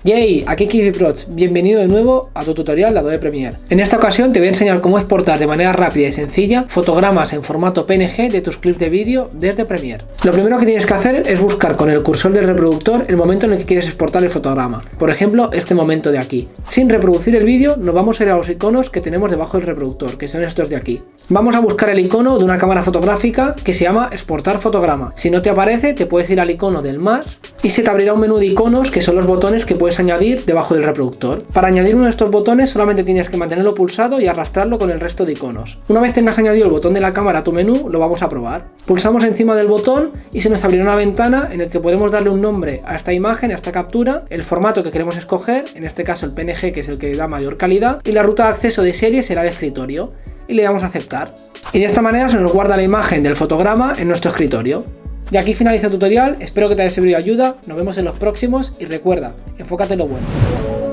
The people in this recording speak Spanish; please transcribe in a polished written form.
Yay, aquí KikiProds, bienvenido de nuevo a tu tutorial de Adobe Premiere. En esta ocasión te voy a enseñar cómo exportar de manera rápida y sencilla fotogramas en formato PNG de tus clips de vídeo desde Premiere. Lo primero que tienes que hacer es buscar con el cursor del reproductor el momento en el que quieres exportar el fotograma. Por ejemplo, este momento de aquí. Sin reproducir el vídeo, nos vamos a ir a los iconos que tenemos debajo del reproductor, que son estos de aquí. Vamos a buscar el icono de una cámara fotográfica que se llama exportar fotograma. Si no te aparece, te puedes ir al icono del más y se te abrirá un menú de iconos que son los botones que puedes añadir debajo del reproductor. Para añadir uno de estos botones solamente tienes que mantenerlo pulsado y arrastrarlo con el resto de iconos. Una vez tengas añadido el botón de la cámara a tu menú, lo vamos a probar. Pulsamos encima del botón y se nos abrirá una ventana en la que podremos darle un nombre a esta imagen, a esta captura, el formato que queremos escoger, en este caso el PNG, que es el que da mayor calidad, y la ruta de acceso de serie será el escritorio. Y le damos a aceptar. Y de esta manera se nos guarda la imagen del fotograma en nuestro escritorio. Y aquí finaliza el tutorial, espero que te haya servido de ayuda, nos vemos en los próximos y recuerda, enfócate en lo bueno.